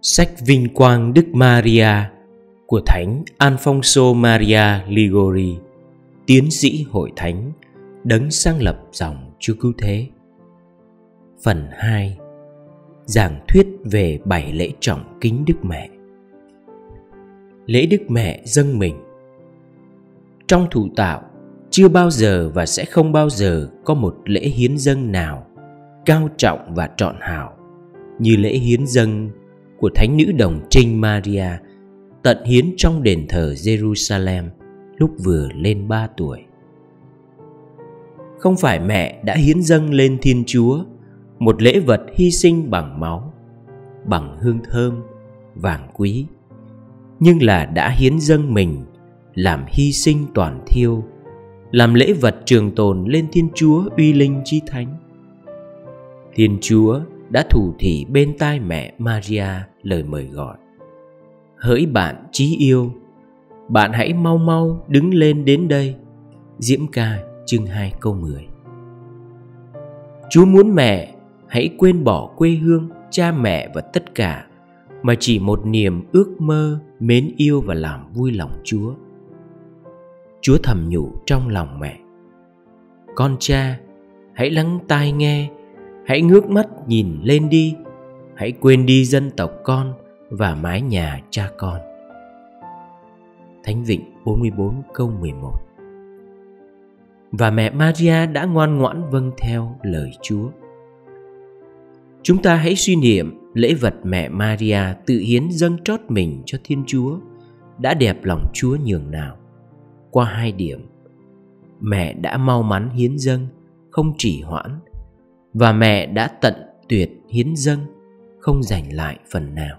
Sách Vinh quang Đức Maria của Thánh Alfonso Maria Ligori, tiến sĩ hội thánh, đấng sáng lập dòng Chúa Cứu Thế. Phần 2. Giảng thuyết về 7 lễ trọng kính Đức Mẹ. Lễ Đức Mẹ dâng mình. Trong thụ tạo, chưa bao giờ và sẽ không bao giờ có một lễ hiến dâng nào cao trọng và trọn hảo như lễ hiến dâng của Thánh Nữ Đồng Trinh Maria tận hiến trong đền thờ Jerusalem lúc vừa lên 3 tuổi. Không phải mẹ đã hiến dâng lên Thiên Chúa một lễ vật hy sinh bằng máu, bằng hương thơm, vàng quý, nhưng là đã hiến dâng mình làm hy sinh toàn thiêu, làm lễ vật trường tồn lên Thiên Chúa uy linh chí thánh. Thiên Chúa đã thủ thỉ bên tai mẹ Maria lời mời gọi: hỡi bạn chí yêu, bạn hãy mau mau đứng lên đến đây. Diễm Ca chương 2 câu 10. Chúa muốn mẹ hãy quên bỏ quê hương, cha mẹ và tất cả, mà chỉ một niềm ước mơ mến yêu và làm vui lòng Chúa. Chúa thầm nhủ trong lòng mẹ: con cha, hãy lắng tai nghe, hãy ngước mắt nhìn lên đi, hãy quên đi dân tộc con và mái nhà cha con. Thánh Vịnh 44 câu 11. Và mẹ Maria đã ngoan ngoãn vâng theo lời Chúa. Chúng ta hãy suy niệm lễ vật mẹ Maria tự hiến dâng trót mình cho Thiên Chúa đã đẹp lòng Chúa nhường nào. Qua 2 điểm: mẹ đã mau mắn hiến dâng, không trì hoãn, và mẹ đã tận tuyệt hiến dâng, không giành lại phần nào.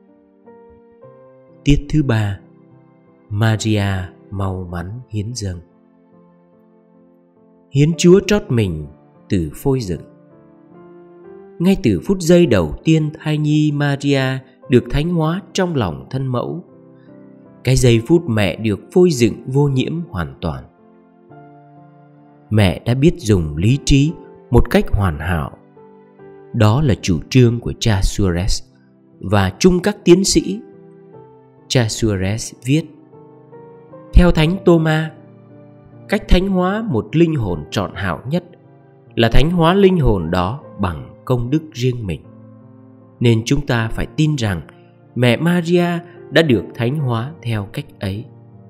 Tiết thứ 3: Maria mau mắn hiến dâng. Hiến Chúa trót mình từ phôi dựng. Ngay từ phút giây đầu tiên thai nhi Maria được thánh hóa trong lòng thân mẫu, cái giây phút mẹ được phôi dựng vô nhiễm hoàn toàn, mẹ đã biết dùng lý trí một cách hoàn hảo. Đó là chủ trương của cha Suarez và chung các tiến sĩ. Cha Suarez viết: theo Thánh Tô-ma, cách thánh hóa một linh hồn trọn hảo nhất là thánh hóa linh hồn đó bằng công đức riêng mình. Nên chúng ta phải tin rằng mẹ Maria đã được thánh hóa theo cách ấy.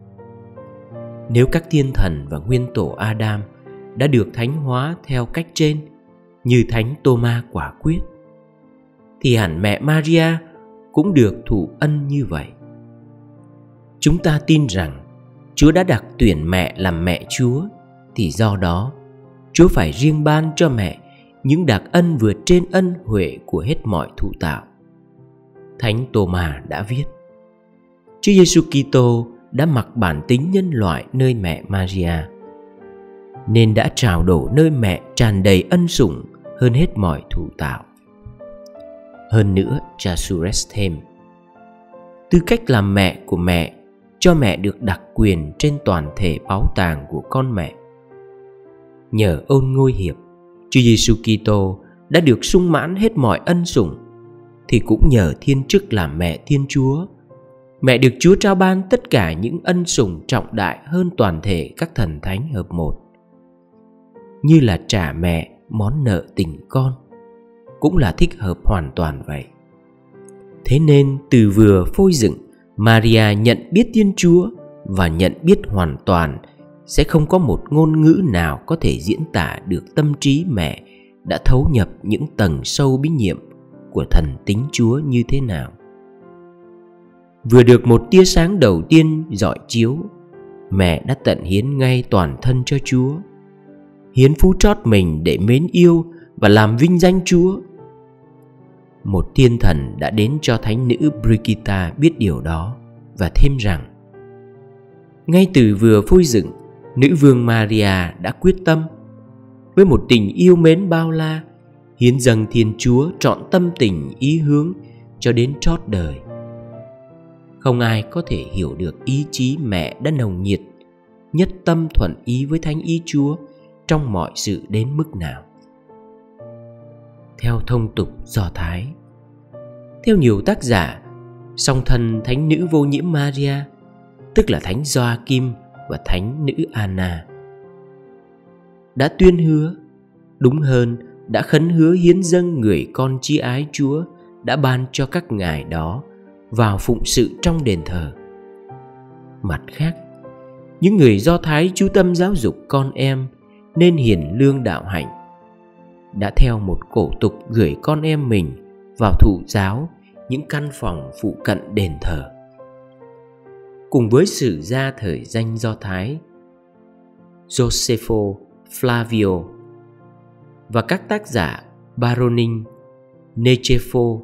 Nếu các thiên thần và nguyên tổ Adam đã được thánh hóa theo cách trên như Thánh Tô-ma quả quyết, thì hẳn mẹ Maria cũng được thụ ân như vậy. Chúng ta tin rằng Chúa đã đặc tuyển mẹ làm mẹ Chúa, thì do đó Chúa phải riêng ban cho mẹ những đặc ân vượt trên ân huệ của hết mọi thụ tạo. Thánh Tô-ma đã viết: Chúa Giêsu Kitô đã mặc bản tính nhân loại nơi mẹ Maria, nên đã trào đổ nơi mẹ tràn đầy ân sủng hơn hết mọi thụ tạo. Hơn nữa, cha Suarez thêm: tư cách làm mẹ của mẹ cho mẹ được đặc quyền trên toàn thể báu tàng của con mẹ. Nhờ ôn ngôi hiệp, Chúa Giêsu Kitô đã được sung mãn hết mọi ân sủng, thì cũng nhờ thiên chức làm mẹ Thiên Chúa, mẹ được Chúa trao ban tất cả những ân sủng trọng đại hơn toàn thể các thần thánh hợp một, như là trả mẹ món nợ tình con, cũng là thích hợp hoàn toàn vậy. Thế nên từ vừa phôi dựng, Maria nhận biết Thiên Chúa và nhận biết hoàn toàn, sẽ không có một ngôn ngữ nào có thể diễn tả được tâm trí mẹ đã thấu nhập những tầng sâu bí nhiệm của thần tính Chúa như thế nào. Vừa được một tia sáng đầu tiên rọi chiếu, mẹ đã tận hiến ngay toàn thân cho Chúa, hiến phú trót mình để mến yêu và làm vinh danh Chúa. Một thiên thần đã đến cho thánh nữ Brigitta biết điều đó và thêm rằng: ngay từ vừa phôi dựng, nữ vương Maria đã quyết tâm, với một tình yêu mến bao la, hiến dâng Thiên Chúa trọn tâm tình ý hướng cho đến trót đời. Không ai có thể hiểu được ý chí mẹ đã nồng nhiệt, nhất tâm thuận ý với thánh ý Chúa trong mọi sự đến mức nào. Theo thông tục Do Thái, theo nhiều tác giả, Song thân thánh nữ vô nhiễm Maria, tức là thánh Gioakim và thánh nữ Anna, đã tuyên hứa, đúng hơn đã khấn hứa hiến dâng người con chi ái Chúa đã ban cho các ngài đó vào phụng sự trong đền thờ. Mặt khác, những người Do Thái chú tâm giáo dục con em nên hiền lương đạo hạnh, đã theo một cổ tục gửi con em mình vào thụ giáo những căn phòng phụ cận đền thờ. Cùng với sử gia thời danh Do Thái Josepho Flavio và các tác giả Baronin, Necefo,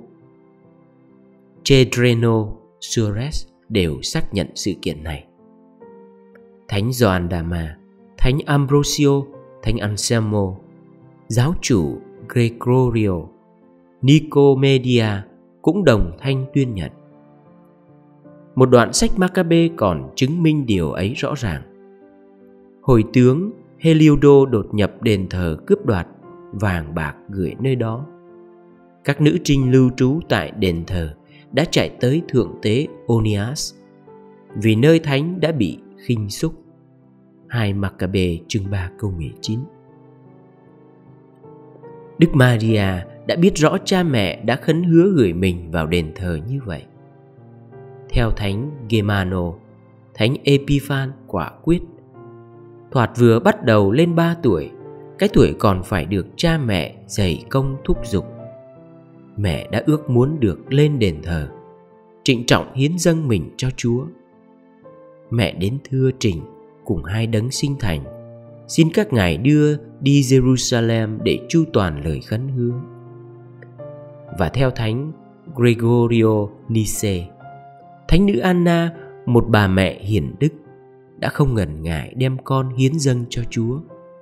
Cedreno Suarez đều xác nhận sự kiện này. Thánh Gioan Dama, thánh Ambrosio, thánh Anselmo, giáo chủ Gregorio Nicomedia cũng đồng thanh tuyên nhận. Một đoạn sách Maccabe còn chứng minh điều ấy rõ ràng. Hồi tướng Heliodo đột nhập đền thờ cướp đoạt vàng bạc gửi nơi đó. Các nữ trinh lưu trú tại đền thờ đã chạy tới thượng tế Onias vì nơi thánh đã bị khinh xúc. 2 Maccabe chương 3 câu 19. Đức Maria đã biết rõ cha mẹ đã khấn hứa gửi mình vào đền thờ như vậy. Theo thánh Germano, thánh Epiphan quả quyết, thoạt vừa bắt đầu lên 3 tuổi, cái tuổi còn phải được cha mẹ dày công thúc giục, mẹ đã ước muốn được lên đền thờ, trịnh trọng hiến dâng mình cho Chúa. Mẹ đến thưa trình cùng 2 đấng sinh thành, xin các ngài đưa đi Jerusalem để chu toàn lời khấn hứa. Và theo thánh Gregorio Nice, thánh nữ Anna, một bà mẹ hiền đức, đã không ngần ngại đem con hiến dâng cho Chúa.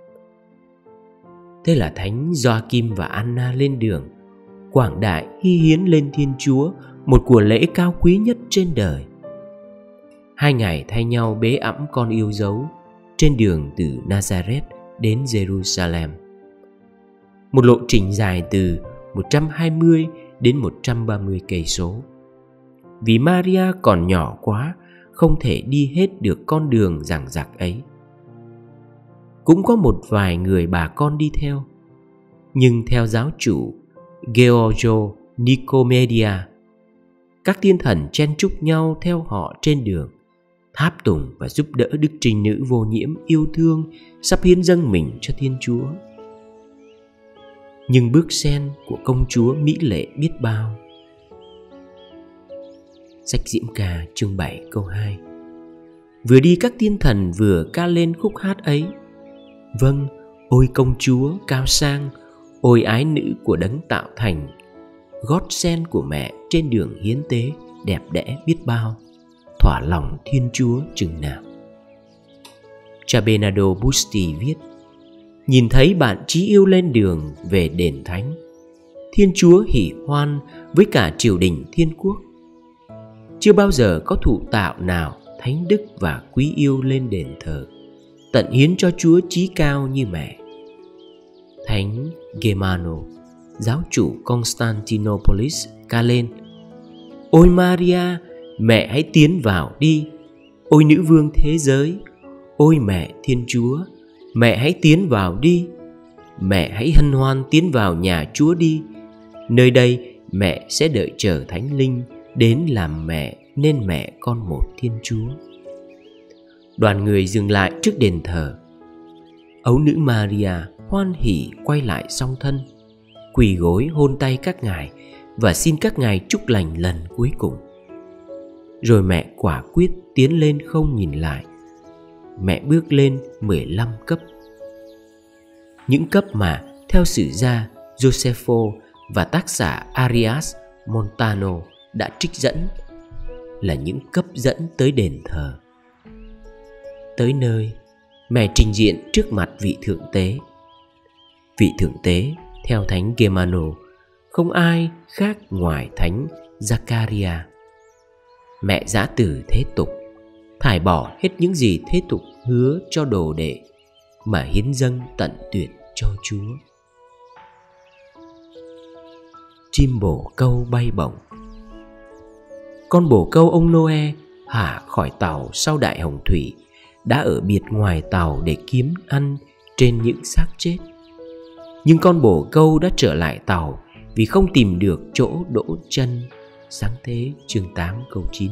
Thế là thánh Gioakim và Anna lên đường, quảng đại hy hiến lên Thiên Chúa một của lễ cao quý nhất trên đời. 2 ngày thay nhau bế ẵm con yêu dấu trên đường từ Nazareth đến Jerusalem, một lộ trình dài từ 120 đến 130 cây số. Vì Maria còn nhỏ quá, không thể đi hết được con đường dằng dặc ấy. Cũng có một vài người bà con đi theo, nhưng theo giáo chủ Georgio Nicomedia, các thiên thần chen chúc nhau theo họ trên đường, tháp tùng và giúp đỡ đức trinh nữ vô nhiễm yêu thương sắp hiến dâng mình cho Thiên Chúa. Nhưng bước sen của công chúa mỹ lệ biết bao. Sách Diễm Ca chương 7 câu 2. Vừa đi các thiên thần vừa ca lên khúc hát ấy: vâng, ôi công chúa cao sang, ôi ái nữ của đấng tạo thành, gót sen của mẹ trên đường hiến tế đẹp đẽ biết bao, thỏa lòng Thiên Chúa chừng nào. Cha Bernardo Busti viết: nhìn thấy bạn chí yêu lên đường về đền thánh, Thiên Chúa hỉ hoan với cả triều đình thiên quốc. Chưa bao giờ có thụ tạo nào thánh đức và quý yêu lên đền thờ, tận hiến cho Chúa chí cao như mẹ. Thánh Germano, giáo chủ Constantinopolis, ca lên: ôi Maria, mẹ hãy tiến vào đi. Ôi nữ vương thế giới, ôi mẹ Thiên Chúa, mẹ hãy tiến vào đi. Mẹ hãy hân hoan tiến vào nhà Chúa đi. Nơi đây mẹ sẽ đợi chờ Thánh Linh đến làm mẹ nên mẹ con một Thiên Chúa. Đoàn người dừng lại trước đền thờ. Ấu nữ Maria hoan hỉ quay lại song thân, quỳ gối hôn tay các ngài và xin các ngài chúc lành lần cuối cùng. Rồi mẹ quả quyết tiến lên không nhìn lại. Mẹ bước lên 15 cấp. Những cấp mà theo sử gia Josepho và tác giả Arias Montano đã trích dẫn là những cấp dẫn tới đền thờ. Tới nơi, mẹ trình diện trước mặt vị thượng tế. Vị thượng tế theo thánh Germano không ai khác ngoài thánh Zaccaria. Mẹ giã từ thế tục, thải bỏ hết những gì thế tục hứa cho đồ đệ mà hiến dâng tận tuyệt cho Chúa. Chim bồ câu bay bổng. con bồ câu ông Noe hạ khỏi tàu sau đại hồng thủy đã ở biệt ngoài tàu để kiếm ăn trên những xác chết. Nhưng con bồ câu đã trở lại tàu vì không tìm được chỗ đỗ chân. Sáng thế chương 8 câu 9.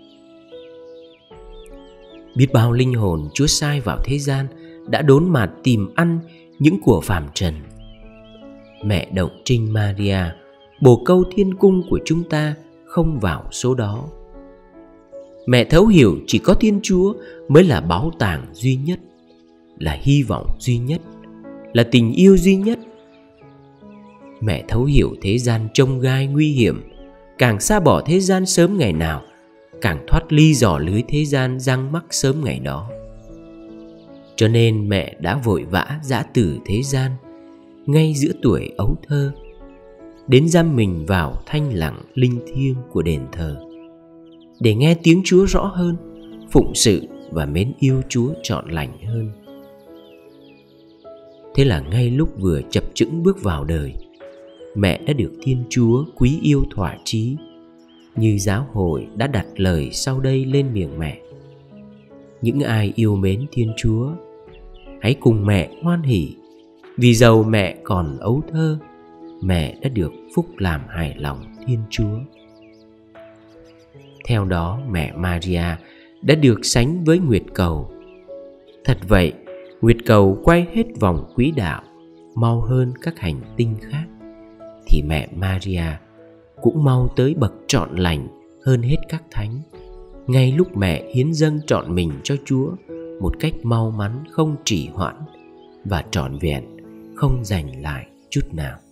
Biết bao linh hồn Chúa sai vào thế gian đã đốn mạt tìm ăn những của phàm trần. Mẹ Động Trinh Maria, bồ câu thiên cung của chúng ta, không vào số đó. Mẹ thấu hiểu chỉ có Thiên Chúa mới là báu tàng duy nhất, là hy vọng duy nhất, là tình yêu duy nhất. Mẹ thấu hiểu thế gian chông gai nguy hiểm, càng xa bỏ thế gian sớm ngày nào, càng thoát ly giỏ lưới thế gian giăng mắc sớm ngày đó. Cho nên mẹ đã vội vã giã từ thế gian ngay giữa tuổi ấu thơ, đến giam mình vào thanh lặng linh thiêng của đền thờ, để nghe tiếng Chúa rõ hơn, phụng sự và mến yêu Chúa trọn lành hơn. Thế là ngay lúc vừa chập chững bước vào đời, mẹ đã được Thiên Chúa quý yêu thỏa chí, như giáo hội đã đặt lời sau đây lên miệng mẹ. Những ai yêu mến Thiên Chúa, hãy cùng mẹ hoan hỉ, vì dầu mẹ còn ấu thơ, mẹ đã được phúc làm hài lòng Thiên Chúa. Theo đó mẹ Maria đã được sánh với nguyệt cầu. Thật vậy, nguyệt cầu quay hết vòng quỹ đạo mau hơn các hành tinh khác, thì mẹ Maria cũng mau tới bậc trọn lành hơn hết các thánh, ngay lúc mẹ hiến dâng trọn mình cho Chúa một cách mau mắn không trì hoãn và trọn vẹn, không giành lại chút nào.